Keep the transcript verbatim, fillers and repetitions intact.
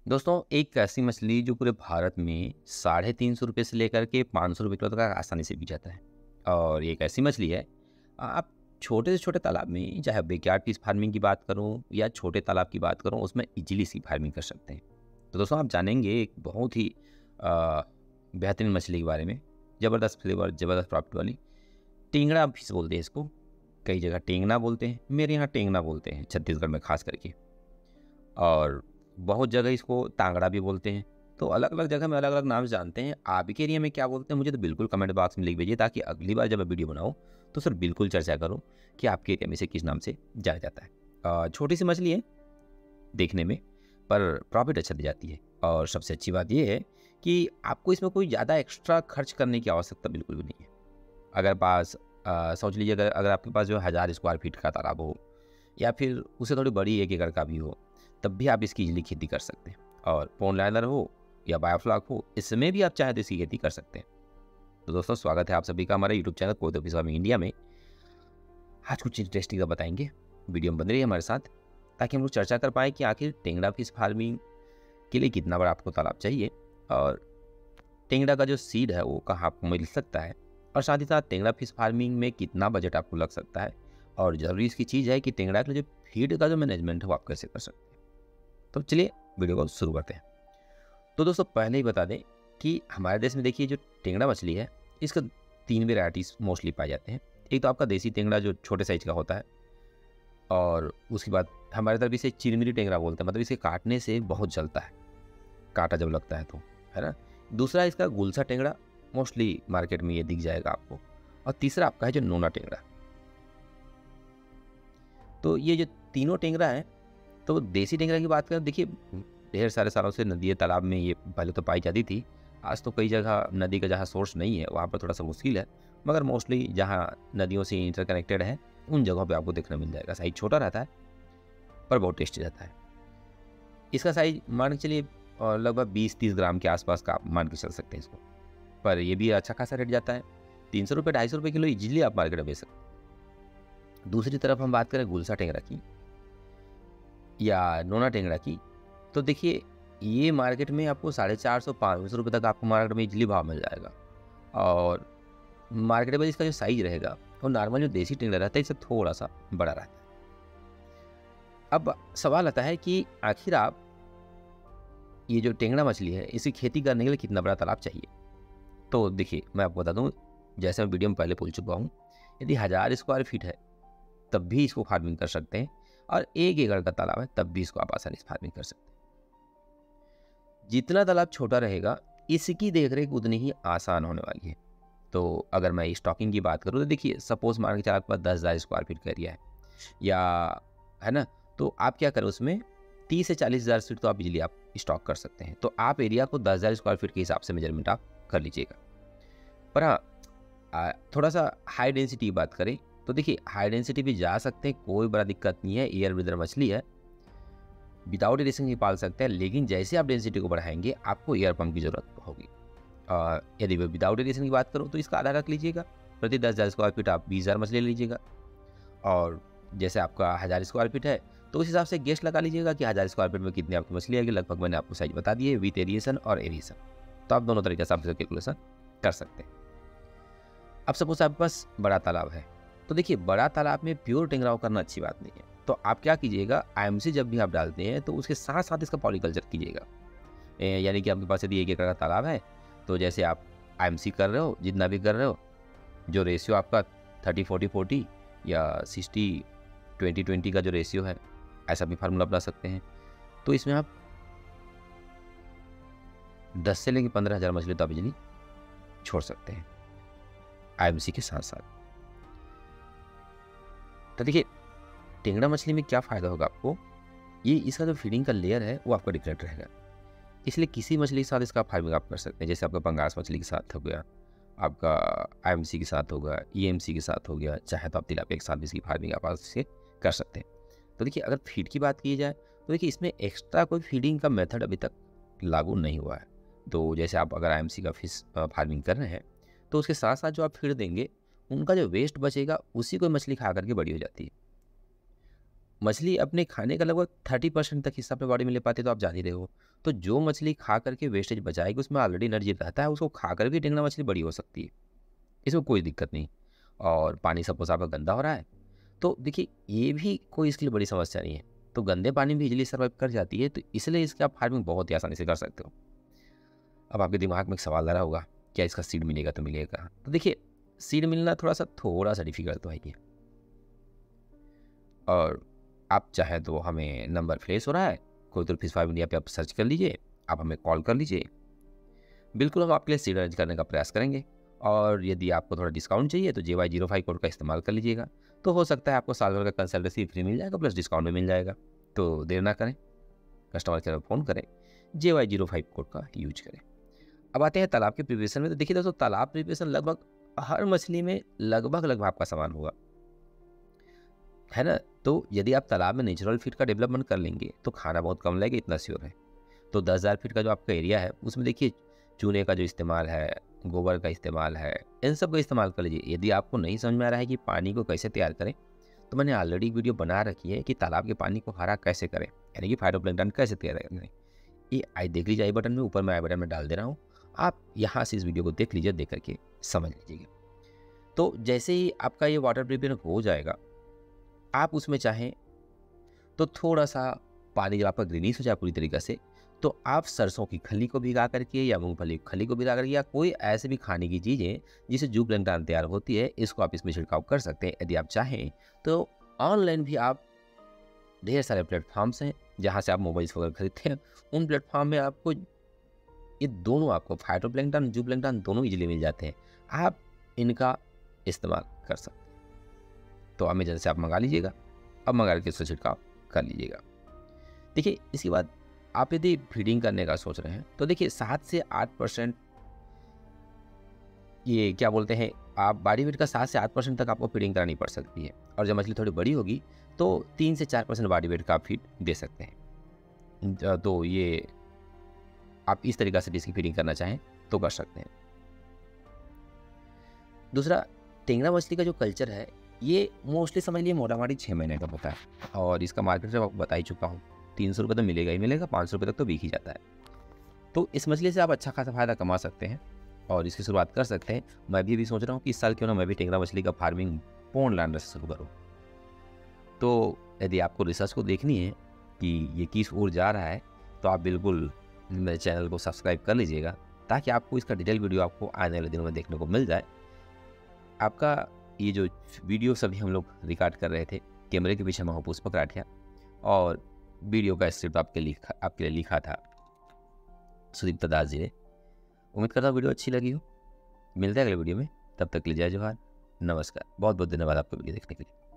दोस्तों, एक ऐसी मछली जो पूरे भारत में साढ़े तीन सौ रुपये से लेकर के पाँच सौ रुपये किलो तक आसानी से बिक जाता है। और ये एक ऐसी मछली है, आप छोटे से छोटे तालाब में, चाहे बैकयार्ड फिश फार्मिंग की बात करूं या छोटे तालाब की बात करूं, उसमें इजीली सी फार्मिंग कर सकते हैं। तो दोस्तों, आप जानेंगे एक बहुत ही आ, बेहतरीन मछली के बारे में। ज़बरदस्त फ्लेवर, ज़बरदस्त प्रॉफिट वाली टेंगड़ा फिश बोलते हैं इसको। कई जगह टेंगना बोलते हैं, मेरे यहाँ टेंगना बोलते हैं, छत्तीसगढ़ में खास करके। और बहुत जगह इसको तांगड़ा भी बोलते हैं। तो अलग अलग जगह में अलग अलग नाम से जानते हैं। आपके एरिया में क्या बोलते हैं मुझे तो बिल्कुल कमेंट बॉक्स में लिख भेजिए, ताकि अगली बार जब मैं वीडियो बनाऊँ तो सर बिल्कुल चर्चा करूँ कि आपके एरिया में से किस नाम से जाना जाता है। अ, छोटी सी मछली है देखने में, पर प्रॉफिट अच्छा दे जाती है। और सबसे अच्छी बात यह है कि आपको इसमें कोई ज़्यादा एक्स्ट्रा खर्च करने की आवश्यकता बिल्कुल भी नहीं है। अगर पास अ, सोच लीजिए, अगर अगर आपके पास जो हज़ार स्क्वायर फीट का तालाब हो, या फिर उससे थोड़ी बड़ी एक एकड़ का भी हो, तब भी आप इसकी इजीली खेती कर सकते हैं। और पॉन्ड लाइनर हो या बायोफ्लॉक हो, इसमें भी आप चाहे तो इसकी खेती कर सकते हैं। तो दोस्तों, स्वागत है आप सभी का हमारे यूट्यूब चैनल कोई तो फिश फार्मिंग इंडिया में। आज कुछ इंटरेस्टिंग का बताएंगे, वीडियो में बन रही है हमारे साथ, ताकि हम लोग चर्चा कर पाएँ कि आखिर टेंगड़ा फिश फार्मिंग के लिए कितना बड़ा आपको तालाब चाहिए, और टेंगड़ा का जो सीड है वो कहाँ आपको मिल सकता है, और साथ ही साथ टेंगड़ा फिश फार्मिंग में कितना बजट आपको लग सकता है। और ज़रूरी इसकी चीज़ है कि टेंगड़ा के लिए जो फीड का जो मैनेजमेंट है वो आप कैसे कर सकते हैं। तो चलिए वीडियो को शुरू करते हैं। तो दोस्तों, पहले ही बता दें कि हमारे देश में देखिए जो टेंगड़ा मछली है, इसका तीन वेराइटीज़ मोस्टली पाए जाते हैं। एक तो आपका देसी टेंगड़ा जो छोटे साइज का होता है, और उसके बाद हमारे तरफ इसे चिरमिरी टेंगड़ा बोलते हैं, मतलब इसे काटने से बहुत जलता है, कांटा जब लगता है तो, है ना। दूसरा इसका गुलसा टेंगड़ा, मोस्टली मार्केट में ये दिख जाएगा आपको। और तीसरा आपका है जो नोना टेंगड़ा। तो ये जो तीनों टेंगड़ा है, तो देसी टेंगड़ा की बात करें, देखिए ढेर सारे सालों से नदी तालाब में ये पहले तो पाई जाती थी। आज तो कई जगह नदी का जहाँ सोर्स नहीं है वहाँ पर थोड़ा सा मुश्किल है, मगर मोस्टली जहाँ नदियों से इंटरकनेक्टेड है उन जगहों पे आपको देखने मिल जाएगा। साइज छोटा रहता है पर बहुत टेस्टी रहता है। इसका साइज मान के चलिए अ, लगभग बीस तीस ग्राम के आसपास का आप मान के चल सकते हैं इसको। पर ये भी अच्छा खासा रेट जाता है, तीन सौ रुपये ढाई सौ रुपये किलो इजीली आप मार्केट में बेच सकते हैं। दूसरी तरफ हम बात करें गुलसा टेंगड़ा की या नोना टेंगड़ा की, तो देखिए ये मार्केट में आपको साढ़े चार सौ पाँच सौ रुपये तक आपको मार्केट में इजली भाव मिल जाएगा। और मार्केट में इसका जो साइज रहेगा वो नॉर्मल जो देसी टेंगड़ा रहता है इससे थोड़ा सा बड़ा रहता है। अब सवाल आता है कि आखिर आप ये जो टेंगड़ा मछली है इसी खेती करने के लिए कितना बड़ा तालाब चाहिए। तो देखिए मैं आपको बता दूं, जैसे मैं वीडियो में पहले बोल चुका हूँ, यदि हज़ार स्क्वायर फीट है तब भी इसको फार्मिंग कर सकते हैं, और एक एकड़ का तालाब है तब भी इसको आप आसानी से फार्मिंग कर सकते हैं। जितना तालाब छोटा रहेगा इसकी देखरेख उतनी ही आसान होने वाली है। तो अगर मैं स्टॉकिंग की बात करूँ तो देखिए, सपोज मान के चलिए आपके पास दस हज़ार स्क्वायर फीट का एरिया है, या है ना, तो आप क्या करें उसमें तीस से चालीस हज़ार फीट तो आप बिजली आप स्टॉक कर सकते हैं। तो आप एरिया को दस हज़ार स्क्वायर फीट के हिसाब से मेजरमेंट आप कर लीजिएगा। पर हाँ, आ, थोड़ा सा हाई डेंसिटी की बात करें तो देखिए हाई डेंसिटी भी जा सकते हैं, कोई बड़ा दिक्कत नहीं है। एयर ब्रीदर मछली है, विदाउट इरेशन ही पाल सकते हैं, लेकिन जैसे आप डेंसिटी को बढ़ाएंगे आपको एयर पंप की जरूरत होगी। और यदि विदाउट इरेशन की बात करूँ तो इसका आधा रख लीजिएगा, प्रति दस हज़ार स्क्वायर फीट आप बीस हज़ार मछली ले लीजिएगा। और जैसे आपका हज़ार स्क्वायर फीट है तो उस हिसाब से गेस्ट लगा लीजिएगा कि हज़ार स्क्वायर फीट में कितनी आपकी मछली आएगी। लगभग मैंने आपको साइज बता दी है विथ एरिएशन और एरिएशन, तो आप दोनों तरीके से आप कैलकुलेशन कर सकते हैं। अब सपोज आपके पास बड़ा तालाब है, तो देखिए बड़ा तालाब में प्योर टेंगराव करना अच्छी बात नहीं है। तो आप क्या कीजिएगा, आईएमसी जब भी आप डालते हैं तो उसके साथ साथ इसका पॉलीकल्चर कीजिएगा। ए, यानी कि आपके पास यदि एक एकड़ का तालाब है तो जैसे आप आईएमसी कर रहे हो, जितना भी कर रहे हो, जो रेशियो आपका थर्टी फोर्टी फोर्टी या सिक्सटी ट्वेंटी ट्वेंटी का जो रेशियो है, ऐसा भी फार्मूला अपना सकते हैं। तो इसमें आप दस से लेकर पंद्रह हज़ार मछली तो आप बिजली छोड़ सकते हैं आईएमसी के साथ साथ। तो देखिए टेंगड़ा मछली में क्या फ़ायदा होगा आपको, ये इसका जो फीडिंग का लेयर है वो आपका डिफरेंट रहेगा। इसलिए किसी मछली के साथ इसका फार्मिंग आप कर सकते हैं। जैसे आपका पंगास मछली के साथ हो गया, आपका आईएमसी के साथ होगा, ईएमसी के साथ हो गया, चाहे तो आप तिलापिया के साथ भी इसकी फार्मिंग आप से कर सकते हैं। तो देखिए अगर फीड की बात की जाए तो देखिए इसमें एक्स्ट्रा कोई फीडिंग का मेथड अभी तक लागू नहीं हुआ है। तो जैसे आप अगर आईएमसी का फिश फार्मिंग कर रहे हैं तो उसके साथ साथ जो आप फीड देंगे, उनका जो वेस्ट बचेगा उसी को मछली खा करके बड़ी हो जाती है। मछली अपने खाने का लगभग थर्टी परसेंट तक हिस्सा अपने बॉडी में ले पाती है, तो आप जान ही रहे हो। तो जो मछली खा करके वेस्टेज बचाएगी उसमें ऑलरेडी एनर्जी रहता है, उसको खा कर भी टेंगरा मछली बड़ी हो सकती है, इसमें कोई दिक्कत नहीं। और पानी सपोज आपका गंदा हो रहा है तो देखिए ये भी कोई इसके लिए बड़ी समस्या नहीं है, तो गंदे पानी भी इजीली सर्वाइव कर जाती है, तो इसलिए इसकी आप फार्मिंग बहुत ही आसानी से कर सकते हो। अब आपके दिमाग में एक सवाल आ रहा होगा, क्या इसका सीड मिलेगा तो मिलेगा? तो देखिए सीड मिलना थोड़ा सा थोड़ा सा डिफिकल्ट तो है ये, और आप चाहे तो हमें नंबर फ्लैश हो रहा है, कोई तो फिश फार्म इंडिया पे आप सर्च कर लीजिए, आप हमें कॉल कर लीजिए, बिल्कुल हम आपके लिए सीड अरेंज करने का प्रयास करेंगे। और यदि आपको थोड़ा डिस्काउंट चाहिए तो J Y zero five code का इस्तेमाल कर लीजिएगा, तो हो सकता है आपको साल भर का कंसल्टेंसी फ्री मिल जाएगा, प्लस डिस्काउंट भी मिल जाएगा। तो देर ना करें, कस्टमर केयर में फ़ोन करें, J Y zero five code का यूज करें। अब आते हैं तालाब के प्रिपरेशन में। तो देखिए दोस्तों, तालाब प्रिपरेशन लगभग हर मछली में लगभग लगभग आपका समान होगा, है ना। तो यदि आप तालाब में नेचुरल फीड का डेवलपमेंट कर लेंगे तो खाना बहुत कम लगेगा, इतना श्योर है। तो दस हज़ार फीट का जो आपका एरिया है उसमें देखिए चूने का जो इस्तेमाल है, गोबर का इस्तेमाल है, इन सब का इस्तेमाल कर लीजिए। यदि आपको नहीं समझ में आ रहा है कि पानी को कैसे तैयार करें, तो मैंने ऑलरेडी वीडियो बना रखी है कि तालाब के पानी को हरा कैसे करें, यानी कि फाइटोप्लैंक्टन कैसे तैयार करें। ये आई देख लीजिए, आई बटन में, ऊपर मैं आई बटन में डाल दे रहा हूँ, आप यहाँ से इस वीडियो को देख लीजिए, देख करके समझ लीजिएगा। तो जैसे ही आपका ये वाटर प्रिपेयर हो जाएगा, आप उसमें चाहें तो थोड़ा सा पानी जब आपका ग्रीनिश हो जाए पूरी तरीके से, तो आप सरसों की खली को भिगा करके या मूंगफली की खली को भिगा करके या कोई ऐसे भी खाने की चीज़ें जिससे जू प्लैंकटन तैयार होती है, इसको आप इसमें छिड़काव कर सकते हैं। यदि आप चाहें तो ऑनलाइन भी आप ढेर सारे प्लेटफॉर्म्स हैं जहाँ से आप मोबाइल्स वगैरह खरीदते हैं, उन प्लेटफॉर्म में आपको ये दोनों, आपको फाइटोप्लैंक्टन जू प्लैंकटन दोनों इजीली मिल जाते हैं, आप इनका इस्तेमाल कर सकते हैं। तो अमेजन से आप मंगा लीजिएगा, अब मंगा के इससे छिड़काव कर लीजिएगा। देखिए इसके बाद आप यदि फीडिंग करने का सोच रहे हैं तो देखिए सात से आठ परसेंट ये क्या बोलते हैं, आप बॉडी वेट का सात से आठ परसेंट तक आपको फीडिंग करानी पड़ सकती है, और जब मछली थोड़ी बड़ी होगी तो तीन से चार परसेंट बॉडी वेट का आप फीड दे सकते हैं। तो ये आप इस तरीक़ा से इसकी फीडिंग करना चाहें तो कर सकते हैं। दूसरा, टेंगरा मछली का जो कल्चर है ये मोस्टली समझ लिए मोटामोटी छः महीने का होता है, और इसका मार्केट में आपको बता ही चुका हूँ, तीन सौ रुपये तो मिलेगा ही मिलेगा, पाँच सौ रुपये तक तो बिक ही जाता है। तो इस मछली से आप अच्छा खासा फ़ायदा कमा सकते हैं और इसकी शुरुआत कर सकते हैं। मैं भी अभी सोच रहा हूँ कि इस साल क्यों ना मैं भी टेंगरा मछली का फार्मिंग पॉन्ड लैंड से शुरू करूँ। तो यदि आपको रिसर्च को देखनी है कि ये किस ओर जा रहा है, तो आप बिल्कुल मेरे चैनल को सब्सक्राइब कर लीजिएगा, ताकि आपको इसका डिटेल वीडियो आपको आने वाले दिनों में देखने को मिल जाए। आपका ये जो वीडियो सभी हम लोग रिकॉर्ड कर रहे थे, कैमरे के पीछे मैं हूँ पुष्पक राठिया, और वीडियो का स्क्रिप्ट आपके लिखा आपके लिए लिखा था सुदीप्ता दास जी ने। उम्मीद करता हूँ वीडियो अच्छी लगी हो। मिलते हैं अगले वीडियो में, तब तक के लिए जय जोहार, नमस्कार। बहुत बहुत धन्यवाद आपको वीडियो देखने के लिए।